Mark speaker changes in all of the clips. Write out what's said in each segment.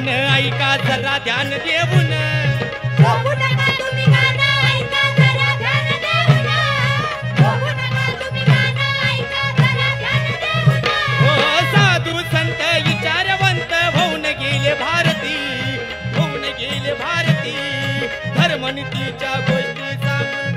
Speaker 1: गाणं ऐका जरा ध्यान देऊन
Speaker 2: बघू नका तुम्ही गाणं ऐका जरा ध्यान देऊन बघू नका तुम्ही गाणं ऐका जरा ध्यान देऊन
Speaker 1: हो साधू संत विचारवंत होऊन गेले भारती होऊन गेले भारती धर्मनीतीच्या गोष्टी सांगून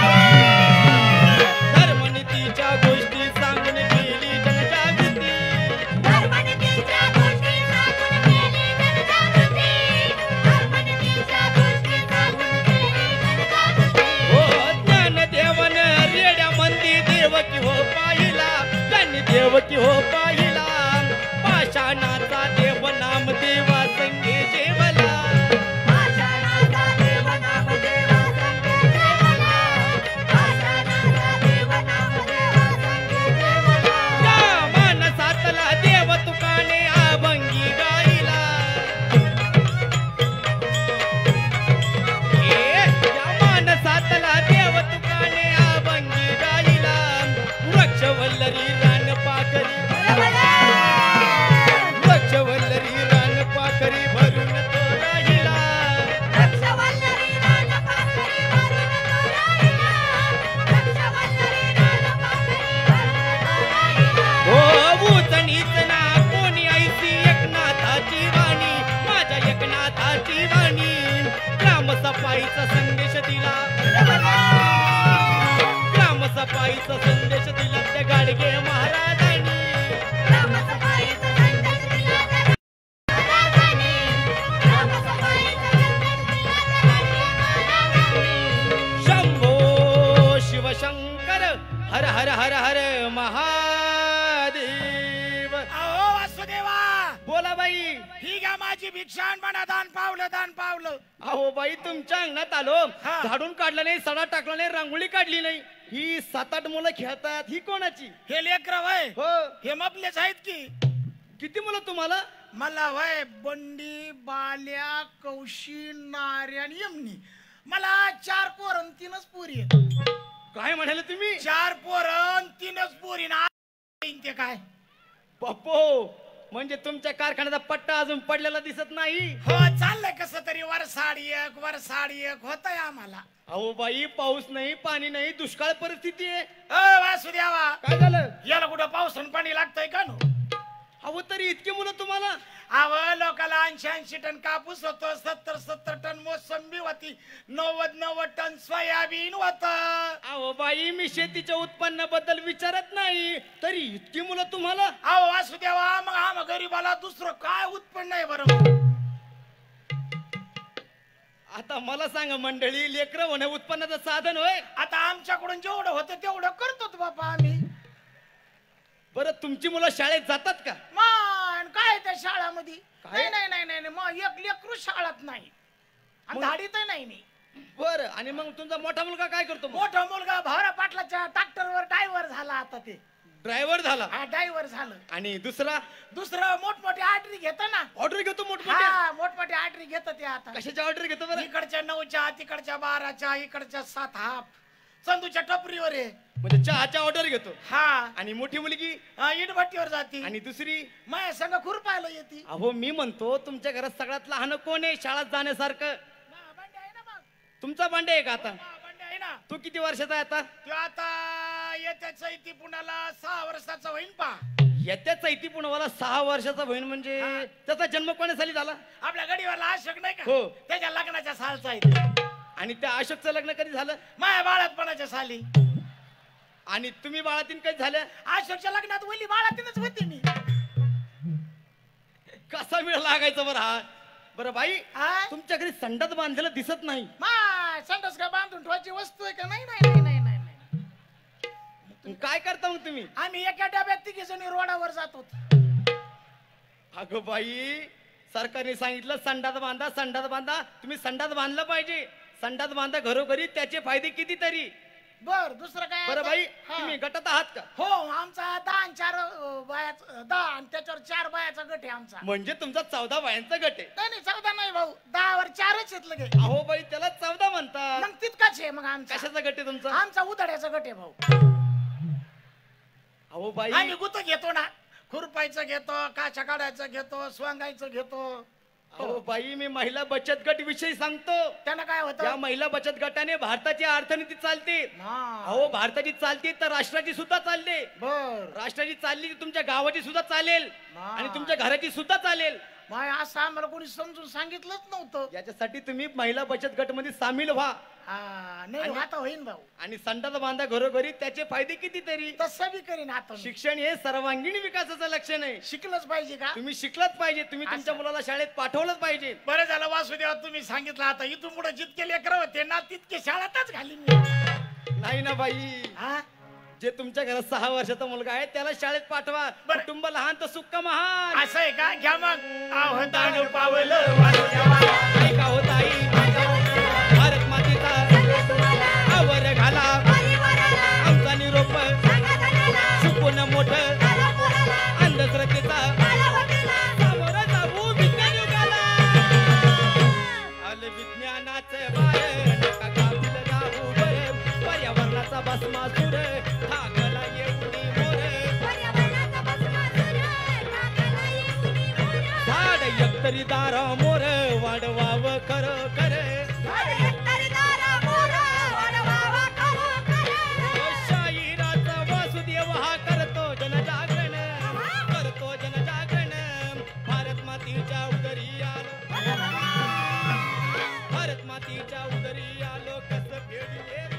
Speaker 1: धर्मनीतीच्या गोष्टी सांगून गेली जनजागृती
Speaker 2: धर्मनीतीच्या गोष्टी सांगून केली जनजागृती धर्मनीतीच्या गोष्टी सांगून केली जनजागृती
Speaker 1: हो ज्ञानदेवन रेड्या मंदी देवकी हो पाहिला त्यांनी देवकी हो पाहिला पाषाणाचा देव नाम देवा संगे जेवला
Speaker 2: आषाढाचा देव नामदेवा संगे जेवला आषाढाचा देव नामदेवा संगे जेवला
Speaker 1: त्या मानसातला देव तुकाने अभंगी गाईला त्या मानसातला देव तुकाने अभंगी गाईला वृक्षवल्लरी रान पाकरी वृक्षवल्लरी रान पाकरी भरून तो राहिला
Speaker 2: रक्षवल्लरी रानपाखरी वरून तो राहिला रक्षवल्लरी रानपाखरी वरून तो राहिला
Speaker 1: हो उचणीच ना कोणी ऐसी एकनाथाची वाणी माझ्या एकनाथाची वाणी ग्रामसफाईचा संदेश दिला ग्रामसफाईचा संदेश दिला त्या गाडगे महाराजांनी
Speaker 2: रामसफाईचा संदेश दिला त्या महाराजांनी रामसफाईचा संदेश दिला त्या महाराजांनी
Speaker 1: शंभो शिवशंकर हर हर हर हर महादेव
Speaker 3: अहो वासुदेवा
Speaker 1: बोला बाई
Speaker 3: ही घ्या माझी भिक्षा आणि म्हणा दान पावलं
Speaker 1: अहो बाई तुमच्या अंगणात आलो
Speaker 3: हा.
Speaker 1: झाडून काढलं नाही सडा टाकला नाही रांगोळी काढली नाही ही 7-8 मुलं खेळतात ही कोणाची
Speaker 3: हे लेकर वय
Speaker 1: हो
Speaker 3: हे मपलेच आहेत की
Speaker 1: किती मुलं तुम्हाला
Speaker 3: मला वय बंडी बाल्या कौशी नार्या आणि यमनी मला 4 पोरं आणि 3च पोरी आहेत
Speaker 1: काय म्हणाले तुम्ही
Speaker 3: 4 पोरं आणि 3च पोरी ना ते काय
Speaker 1: पप्पो म्हणजे तुमच्या कारखान्याचा पट्टा अजून पडलेला दिसत नाही
Speaker 3: हो चाललंय कसं तरी वर साडी एक होतंय आम्हाला
Speaker 1: अहो बाई पाऊस नाही पाणी नाही दुष्काळ परिस्थिती आहे
Speaker 3: वासुदेवा
Speaker 1: काय झालं
Speaker 3: याला कुठं पाऊस आणि पाणी लागतंय का नो
Speaker 1: अहो तरी इतकी मुलं तुम्हाला
Speaker 3: अव लोकाला 80 टन कापूस होतो 70 टन मोसंबी होती 90 टन सोयाबीन होत
Speaker 1: अहो बाई मी शेतीच्या उत्पन्नाबद्दल विचारत नाही तरी इतकी मुलं तुम्हाला
Speaker 3: अहो वासुदेवा मग आम गरीबाला दुसरं काय उत्पन्न आहे बरोबर
Speaker 1: आता मला सांगा मंडळी लेकरं होणे उत्पन्नाचं साधन होय
Speaker 3: आता आमच्याकडून जेवढं होतं तेवढं करतो बाबा आम्ही
Speaker 1: बरं तुमची मुलं शाळेत जातात का
Speaker 3: मान काय त्या शाळामध्ये
Speaker 1: काय?
Speaker 3: नाही मग एक लेकरू शाळात नाही आणि
Speaker 1: मग?
Speaker 3: धाडीत नाही मी
Speaker 1: बरं आणि मग तुमचा मोठा मुलगा काय करतो
Speaker 3: मोठा मुलगा भावरा पाटलाच्या ट्रॅक्टरवर ड्रायव्हर झाला आता ते
Speaker 1: ड्रायव्हर झाला
Speaker 3: हा ड्रायव्हर झालं
Speaker 1: आणि दुसरा
Speaker 3: दुसरं मोठमोठी आर्डरी घेत ना
Speaker 1: ऑर्डर घेतो मोठमोठ्या
Speaker 3: हा मोठमोठी आर्डरी घेत ते आता
Speaker 1: कशाची ऑर्डर घेतो बरं
Speaker 3: इकडच्या 9च्या तिकडच्या 12च्या इकडच्या 7 हाफ चंदूच्या टपरीवर आहे
Speaker 1: म्हणजे चहाच्या ऑर्डर घेतो
Speaker 3: हा
Speaker 1: आणि मोठी मुलगी
Speaker 3: इटभट्टीवर जाती
Speaker 1: आणि दुसरी
Speaker 3: माझ्या संग खुरपायला येते
Speaker 1: अहो मी म्हणतो तुमच्या घरात सगळ्यात लहान कोण आहे शाळेत जाण्यासारखं
Speaker 3: बंडे आहे ना मग
Speaker 1: तुमचा बांडे आहे का आता
Speaker 3: बंडे आहे ना
Speaker 1: तू किती वर्षाचा आहे आता
Speaker 3: तो आता येत्या चैती पुण्याला 6 वर्षाचा होईल पा
Speaker 1: येत्या चैती पुण्याला 6 वर्षाचा होईल म्हणजे
Speaker 3: हा.
Speaker 1: त्याचा जन्म कोण्या साली झाला
Speaker 3: आपल्या गडीवरला आशक नाही का
Speaker 1: हो.
Speaker 3: त्याच्या लग्नाच्या सालचा आहे
Speaker 1: आणि त्या अशोकचं लग्न कधी झालं
Speaker 3: माझ्या बाळातपणाच्या साली
Speaker 1: आणि तुम्ही बाळातीन कधी झाल्या
Speaker 3: अशोकच्या लग्नात वली बाळातीनच होती मी
Speaker 1: कसा वेळ लागायचा बरं हा बरं बाई
Speaker 3: हा?
Speaker 1: तुमच्या घरी संडास बांधलेलं दिसत नाही
Speaker 3: संडास का बांधून ठेवायची वस्तू आहे का नाही
Speaker 1: मग काय करता मग तुम्ही
Speaker 3: आम्ही एका डब्यात 3 जणी रोडावर जातो
Speaker 1: अगं बाई सरकारने सांगितलं संडास बांधा तुम्ही संडास बांधलं पाहिजे संडास बांधा घरोघरी त्याचे फायदे कितीतरी
Speaker 3: बर दुसरं काय
Speaker 1: बरं बाई
Speaker 3: हा.
Speaker 1: तुम्ही गटात आहात का
Speaker 3: हो आमचा 10 आणि 4 बायाचा 10 आणि त्याच्यावर 4 बायाचा गट आहे आमचा
Speaker 1: म्हणजे तुमचा 14 बायांचा गट आहे
Speaker 3: नाही 14 नाही भाऊ 10 वर 4च आहेत लगे
Speaker 1: अहो बाई त्याला 14 म्हणतात
Speaker 3: मग तितकाच आहे मग आमचा
Speaker 1: कशाचा गट आहे तुमचा
Speaker 3: आमचा उधड्याचा गट आहे भाऊ
Speaker 1: अहो बाई
Speaker 3: आम्ही गुत घेतो ना खुरपायचं घेतो काच्या काढायचं घेतो स्वांगायचं घेतो
Speaker 1: अहो बाई, मी महिला बचत गट विषयी सांगतो.
Speaker 3: त्यानं काय
Speaker 1: या
Speaker 3: होतं
Speaker 1: महिला बचत गटाने भारताची अर्थनीती चालते.
Speaker 3: हा.
Speaker 1: अहो भारताची चालते तर राष्ट्राची सुद्धा चालते.
Speaker 3: बर
Speaker 1: राष्ट्राची चालली की तुमच्या गावाची सुद्धा चालेल
Speaker 3: हा.
Speaker 1: आणि तुमच्या घराची सुद्धा चालेल.
Speaker 3: माय असं आम्हाला कोणी समजून सांगितलंच नव्हतं.
Speaker 1: याच्यासाठी तुम्ही महिला बचत गट मध्ये सामील व्हा.
Speaker 3: हा नाही
Speaker 1: आणि-
Speaker 3: आता होईन भाऊ.
Speaker 1: आणि संडास बांधा घरोघरी, त्याचे फायदे कितीतरी.
Speaker 3: तसं बी करीन आता मी.
Speaker 1: शिक्षण हे सर्वांगीण विकासाचं लक्षण आहे.
Speaker 3: शिकलंच पाहिजे का
Speaker 1: तुम्ही शिकलंच पाहिजे. तुम्ही तुमच्या
Speaker 3: असं.
Speaker 1: मुलाला शाळेत पाठवलंच पाहिजे.
Speaker 3: बरं झालं वासुदेवा तुम्ही सांगितलं. आता इथून पुढे जितके लेकर होते ना तितके शाळेतच घालीन मी.
Speaker 1: नाही ना बाई,
Speaker 3: हा
Speaker 1: जे तुमच्या घरात 6 वर्षाचा मुलगा आहे त्याला शाळेत पाठवा.
Speaker 3: बरं.
Speaker 1: कुटुंब लहान तर सुख महान.
Speaker 3: असं आहे का घ्या मग आवतान पावलं वासुदेवा.
Speaker 1: ऐका हो ताई, भारत मातेचा आवर घाला. आमचा निरोप सुकून मोठं अंधश्रद्धेचा सामोरं जाऊ विज्ञान युगाला. आलं विज्ञानाचं बाहेर, नका गाफील जाऊ वर. पर्यावरणाचा भस्मासुर ठाकला येऊनी मोर. झाड एकतरी दारा मोर वाढवावं खरं खरं. शाहिराचा वासुदेव हा करतो जनजागरण, करतो जनजागरण. भारत मातीच्या उदरी आलो, भारत मातीच्या उदरी आलो, कसं फेडू